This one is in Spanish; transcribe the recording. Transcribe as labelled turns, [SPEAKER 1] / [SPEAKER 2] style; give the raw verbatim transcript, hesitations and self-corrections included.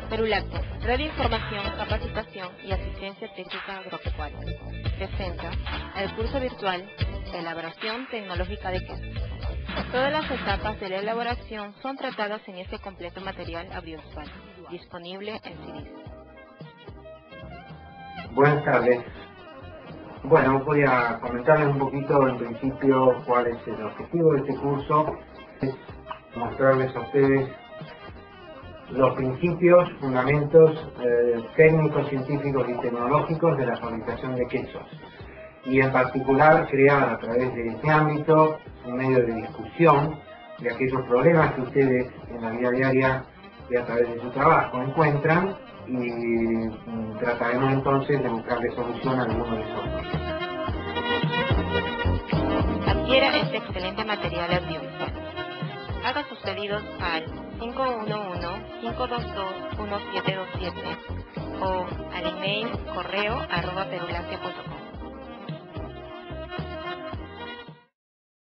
[SPEAKER 1] Perulacte, red de información, capacitación y asistencia técnica agropecuaria, presenta el curso virtual de elaboración tecnológica de quesos. Todas las etapas de la elaboración son tratadas en este completo material audiovisual, disponible en C Ds.
[SPEAKER 2] Buenas tardes. Bueno, voy a comentarles un poquito en principio cuál es el objetivo de este curso. Es mostrarles a ustedes los principios, fundamentos eh, técnicos, científicos y tecnológicos de la fabricación de quesos. Y en particular crear a través de este ámbito un medio de discusión de aquellos problemas que ustedes en la vida diaria y a través de su trabajo encuentran, y mm, trataremos entonces de buscarle solución a algunos de esos problemas.
[SPEAKER 1] Adquiera este excelente material audiovisual. Haga sus pedidos al cinco uno uno, cinco dos dos, uno siete dos siete o al email correo arroba perulacte punto com.